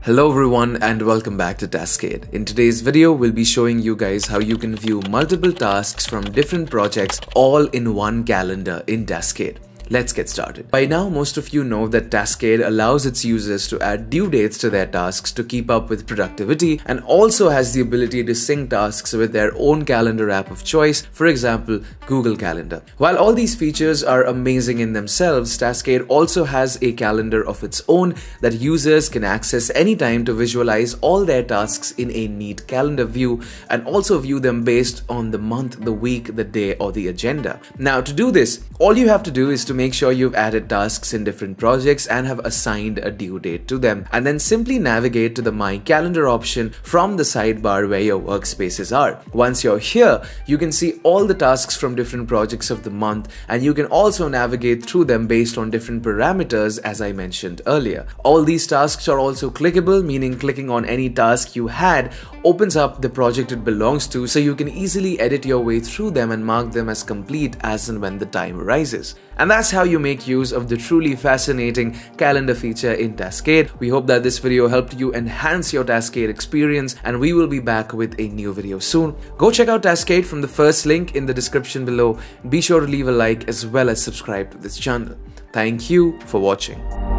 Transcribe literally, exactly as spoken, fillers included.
Hello everyone and welcome back to Taskade. In today's video, we'll be showing you guys how you can view multiple tasks from different projects all in one calendar in Taskade. Let's get started. By now, most of you know that Taskade allows its users to add due dates to their tasks to keep up with productivity, and also has the ability to sync tasks with their own calendar app of choice, for example, Google Calendar. While all these features are amazing in themselves, Taskade also has a calendar of its own that users can access anytime to visualize all their tasks in a neat calendar view and also view them based on the month, the week, the day, or the agenda. Now, to do this, all you have to do is to make sure you've added tasks in different projects and have assigned a due date to them, and then simply navigate to the My Calendar option from the sidebar where your workspaces are. Once you're here, you can see all the tasks from different projects of the month, and you can also navigate through them based on different parameters as I mentioned earlier. All these tasks are also clickable, meaning clicking on any task you had opens up the project it belongs to, so you can easily edit your way through them and mark them as complete as and when the time arises. And that's how you make use of the truly fascinating calendar feature in Taskade. We hope that this video helped you enhance your Taskade experience, and we will be back with a new video soon. Go check out Taskade from the first link in the description below. Be sure to leave a like as well as subscribe to this channel. Thank you for watching.